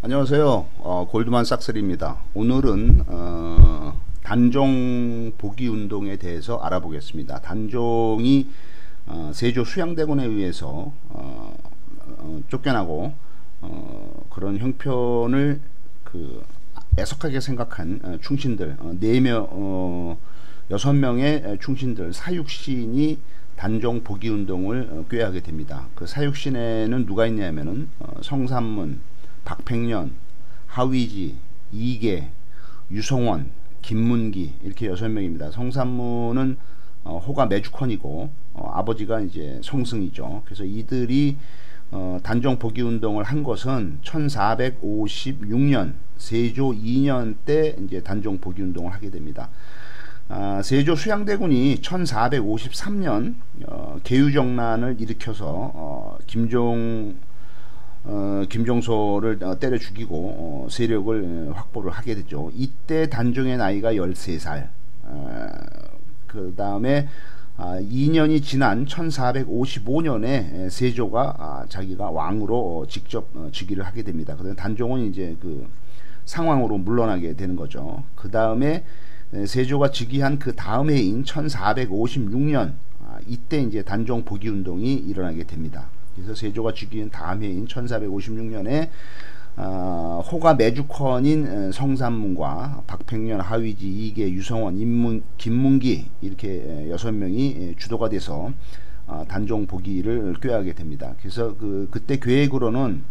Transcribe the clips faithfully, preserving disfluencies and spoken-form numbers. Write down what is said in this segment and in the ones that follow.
안녕하세요. 어, 골드만삭스입니다. 오늘은 어, 단종 복위 운동에 대해서 알아보겠습니다. 단종이 어, 세조 수양대군에 의해서 어, 어, 쫓겨나고 어, 그런 형편을 그 애석하게 생각한 어, 충신들 어, 네 명, 어, 여섯 명의 충신들 사육신이 단종 복위 운동을 어, 꾀하게 됩니다. 그 사육신에는 누가 있냐면은 어, 성삼문, 박팽년, 하위지, 이계, 유성원, 김문기 이렇게 여섯 명입니다. 성삼문은 어, 호가 매주컨이고 어, 아버지가 이제 성승이죠. 그래서 이들이 어, 단종 복위 운동을 한 것은 천사백오십육 년 세조 이 년 때 이제 단종 복위 운동을 하게 됩니다. 아, 세조 수양대군이 천사백오십삼 년 어, 계유정난을 일으켜서 어, 김종 어, 김종소를 어, 때려 죽이고 어, 세력을 어, 확보를 하게 되죠. 이때 단종의 나이가 열세 살. 어, 그 다음에 아, 이 년이 지난 천사백오십오 년에 세조가 아, 자기가 왕으로 어, 직접 어, 즉위를 하게 됩니다. 그다음 단종은 이제 그 상왕으로 물러나게 되는 거죠. 그 다음에 세조가 즉위한 그 다음 해인 천사백오십육 년 아, 이때 이제 단종 복위 운동이 일어나게 됩니다. 그래서 세조가 즉위한 다음 해인 천사백오십육 년에 어, 호가 매주컨인 성삼문과 박팽년, 하위지, 이계, 유성원, 인문, 김문기 이렇게 여섯 명이 주도가 돼서 어, 단종 복위를 꾀하게 됩니다. 그래서 그 그때 계획으로는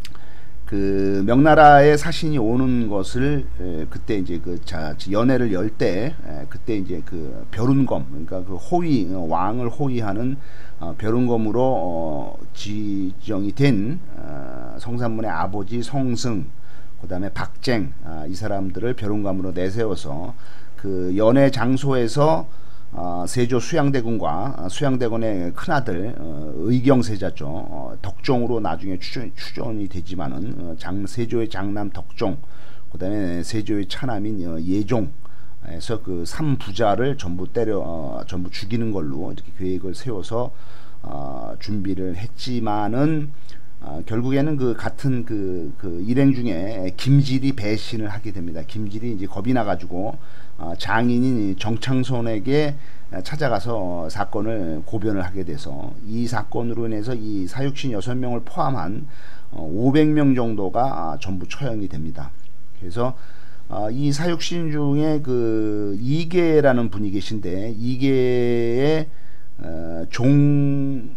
그 명나라의 사신이 오는 것을 에, 그때 이제 그 자, 연회를 열 때 그때 이제 그 벼룬검 그러니까 그 호위 어, 왕을 호위하는 어, 벼룬검으로 어, 지정이 된 어, 성삼문의 아버지 성승 그 다음에 박쟁 아, 이 사람들을 벼룬검으로 내세워서 그 연회 장소에서 어, 세조 수양대군과 어, 수양대군의 큰아들 어, 의경세자죠. 어, 덕종으로 나중에 추전, 추전이 되지만은 어, 장, 세조의 장남 덕종 그 다음에 세조의 차남인 어, 예종에서 그 삼부자를 전부 때려 어, 전부 죽이는 걸로 이렇게 계획을 세워서 어, 준비를 했지만은 어, 결국에는 그 같은 그, 그 일행 중에 김질이 배신을 하게 됩니다. 김질이 이제 겁이 나가지고 어, 장인인 정창손에게 찾아가서 어, 사건을 고변을 하게 돼서 이 사건으로 인해서 이 사육신 여섯 명을 포함한 어, 오백 명 정도가 아, 전부 처형이 됩니다. 그래서 어, 이 사육신 중에 그 이계라는 분이 계신데 이계의 어, 종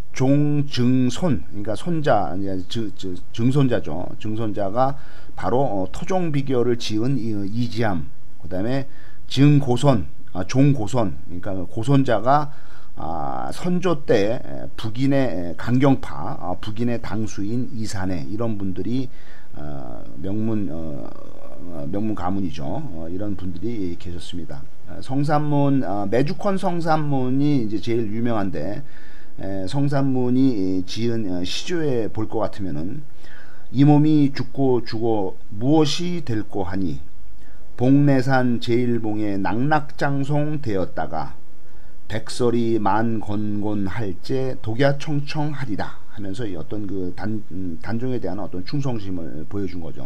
종증손 그러니까 손자 즉, 즉, 증손자죠. 증손자가 바로 어, 토종비결을 지은 이, 이지함 그 다음에 증고손 아, 종고손 그러니까 고손자가 아, 선조 때 북인의 강경파 아, 북인의 당수인 이산해 이런 분들이 어, 명문 어, 명문 가문이죠. 어, 이런 분들이 계셨습니다. 성삼문 어, 매주컨 성삼문이 이제 제일 유명한데 에, 성삼문이 지은 시조에 볼 것 같으면은 이 몸이 죽고 죽어 무엇이 될꼬 하니 복내산 제일봉에 낙낙장송 되었다가 백설이 만건곤할제 독야청청하리라 하면서 어떤 그 단, 단종에 대한 어떤 충성심을 보여준 거죠.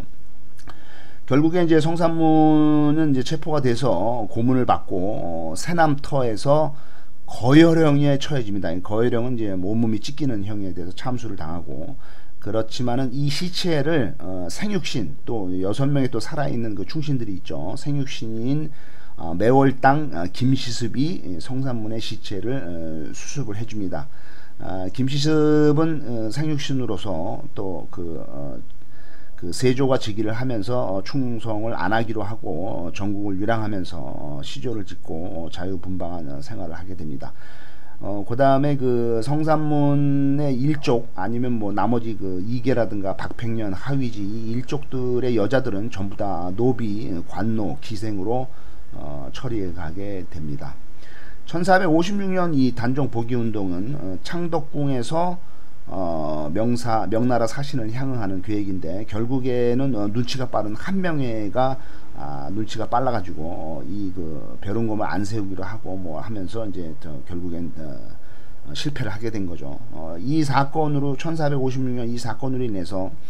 결국에 이제 성삼문은 이제 체포가 돼서 고문을 받고 어, 세남터에서 거열형에 처해집니다. 거열형은 이제 온몸이 찢기는 형에 대해서 참수를 당하고 그렇지만은 이 시체를 어, 생육신 또 여섯 명의 또 살아있는 그 충신들이 있죠. 생육신인 어, 매월당 어, 김시습이 성삼문의 시체를 어, 수습을 해줍니다. 어, 김시습은 어, 생육신으로서 또 그 어, 그 세조가 즉위를 하면서 어, 충성을 안 하기로 하고 어, 전국을 유랑하면서 어, 시조를 짓고 어, 자유분방한 어, 생활을 하게 됩니다. 어, 그 다음에 그 성삼문의 일족 아니면 뭐 나머지 그 이계라든가 박팽년, 하위지 이 일족들의 여자들은 전부 다 노비, 관노, 기생으로 어, 처리해 가게 됩니다. 천사백오십육 년 이 단종 복위 운동은 어, 창덕궁에서 어, 명사, 명나라 사신을 향응하는 계획인데 결국에는 어, 눈치가 빠른 한명회가 아, 눈치가 빨라가지고 어, 이그 벼룬검을 안 세우기로 하고 뭐 하면서 이제 저, 결국엔 어, 어, 실패를 하게 된 거죠. 어, 이 사건으로 천사백오십육 년 이 사건으로 인해서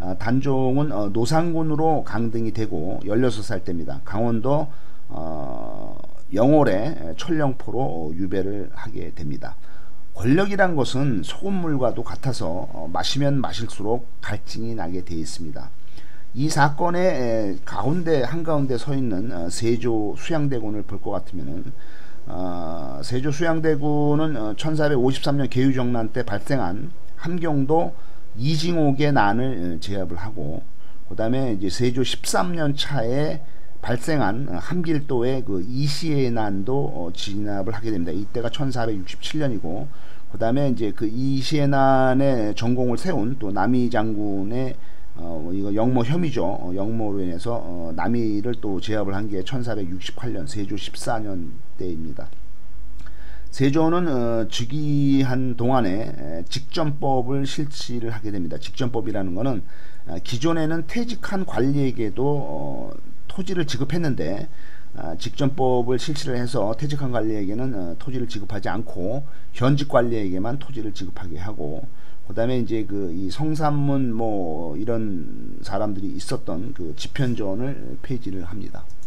아, 단종은 어, 노상군으로 강등이 되고 열여섯 살 때입니다. 강원도 어, 영월에 천령포로 유배를 하게 됩니다. 권력이란 것은 소금물과도 같아서 어, 마시면 마실수록 갈증이 나게 되어 있습니다. 이 사건의 가운데 한가운데 서 있는 어, 세조 수양대군을 볼 것 같으면은 어, 세조 수양대군은 어, 천사백오십삼 년 개유정난 때 발생한 함경도 이징옥의 난을 제압을 하고, 그 다음에 이제 세조 십삼 년 차에 발생한 함길도의 그 이시의 난도 진압을 하게 됩니다. 이때가 천사백육십칠 년이고, 그 다음에 이제 그 이시의 난의 전공을 세운 또 남이 장군의 어 이거 영모 혐의죠. 어, 영모로 인해서 어, 남이를 또 제압을 한 게 천사백육십팔 년 세조 십사 년 때입니다. 세조는 어, 즉위한 동안에 직전법을 실시를 하게 됩니다. 직전법이라는 것은 어, 기존에는 퇴직한 관리에게도 어, 토지를 지급했는데 어, 직전법을 실시를 해서 퇴직한 관리에게는 어, 토지를 지급하지 않고 현직 관리에게만 토지를 지급하게 하고, 그 다음에 이제 그 이 성산문 뭐 이런 사람들이 있었던 그 집현전을 폐지를 합니다.